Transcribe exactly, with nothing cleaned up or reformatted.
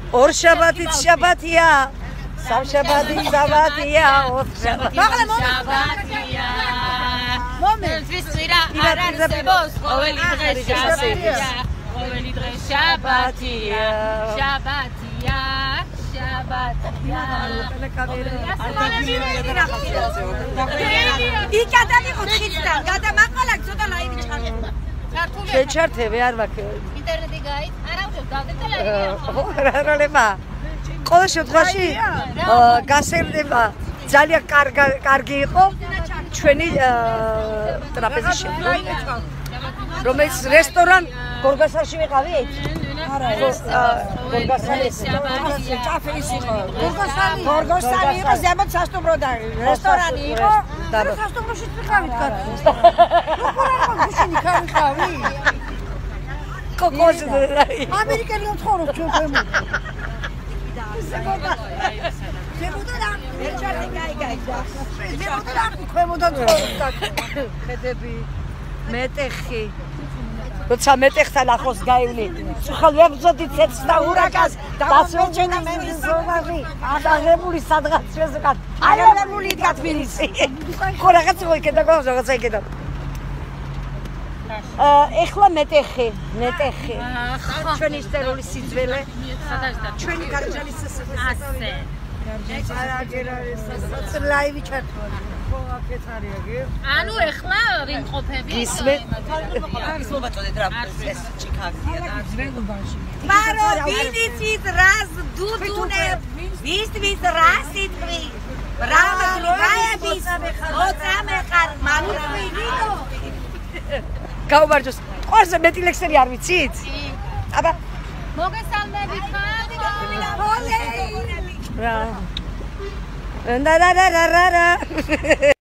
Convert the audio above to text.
ორ შაბათით შაბათია. სამ შაბათით შაბათია. ორ შაბათით შაბათია. მომენტის წირა არ არსებობს ყოველი დღე შაბათია. ყოველი დღე შაბათია. შაბათია. შაბათია. იკადანი ოთხიდან გადამაყალაკ ცოტა ლაივი ჩართული. ჩართული. შეჩართები არ მაქვს. ინტერნეტი გაიც? არა, უბრალოდ გავდეთ ლაივი. რა როლება? ყოველ შემთხვევაში გასერდება ძალიან კარგი იყო ჩვენი ტრაპეზის შემდგომ რომელიც რესტორან გორგასალში ვიყავით? არა, გორგასალი ჭაფის იყო. გორგოსალი. გორგოსალი იყო ზემოთ სასტუმროდან. რესტორანი იყო. და სასტუმროშიც ვიყავით კაცო. როგორ არ გუშინი გავიყავი? კოკოს ამერიკელი უცხორო ჩვენ ქვემოთ. ზემოდან არ ერჩართი გაიგაიგდა. ზემოდან არ ქვემოდან ცხოვრობდა. ხედები მეტეხი როცა მეტეხთან ახლოს გაივლი ხალ ვებძოდი ცეცხლს და ურაკას დამეჩენა მე ზომაღი აღებული სადღაც შეზღათ აღებული იდგა თბილისი ხო რაღაც იყო იქედა გავს რაღაცა იქედა ეხლა მეტეხი მეტეხი ჩვენი ისტორიული სიძველე ჩვენი გარჯალის ასე ლაივი ჩართული ხო აქეთ არის აგი ანუ ეხლა ვინ ყოფები ისმე ის მოვაწოდეთ რა ეს ჩიკაგია და ძველობაში მარო ვინიცით რას დუდუნე ვისთვის რა სიტყვი ბრავა რაების მოწამე ხარ მამრი ვიდო გაუმარჯოს ყორზე მეტი ლექსები არ ვიცით აბა მოგესალმებით ხარ ჰოლე რა და და და და